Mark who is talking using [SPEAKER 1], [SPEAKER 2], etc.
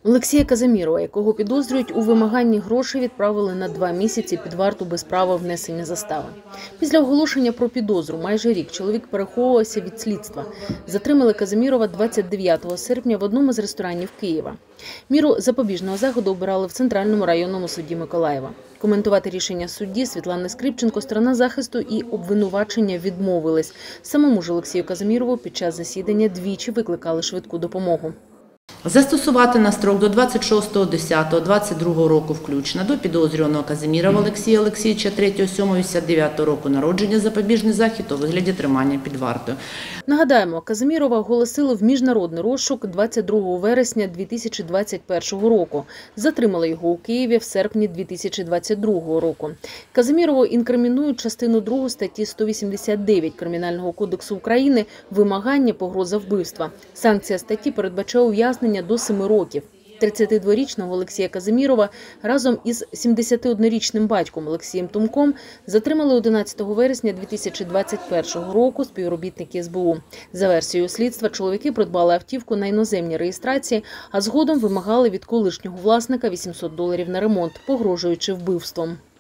[SPEAKER 1] Олексія Казимірова, якого підозрюють у вимаганні грошей, відправили на 2 місяці під варту без права внесення застави. Після оголошення про підозру майже рік чоловік переховувався від слідства. Затримали Казимірова 29 серпня в одному з ресторанів Києва. Міру запобіжного заходу обирали в Центральному районному суді Миколаєва. Коментувати рішення судді Світлани Скрипченко сторона захисту і обвинувачення відмовились. Самому ж Олексію Казимірову під час засідання двічі викликали швидку допомогу.
[SPEAKER 2] Застосувати на строк до 26.10.22 року включно до підозрюваного Казимірова Олексія Олексійовича 3.7.89 року народження запобіжний захід у вигляді тримання під вартою.
[SPEAKER 1] Нагадаємо, Казимірова оголосили в міжнародний розшук 22 вересня 2021 року. Затримали його у Києві в серпні 2022 року. Казимірову інкримінують частину 2 статті 189 Кримінального кодексу України «Вимагання, погроза вбивства». Санкція статті передбачає ув'язнення до 7 років. 32-річного Олексія Казимірова разом із 71-річним батьком Олексієм Тумком затримали 11 вересня 2021 року співробітники СБУ. За версією слідства, чоловіки придбали автівку на іноземній реєстрації, а згодом вимагали від колишнього власника $800 на ремонт, погрожуючи вбивством.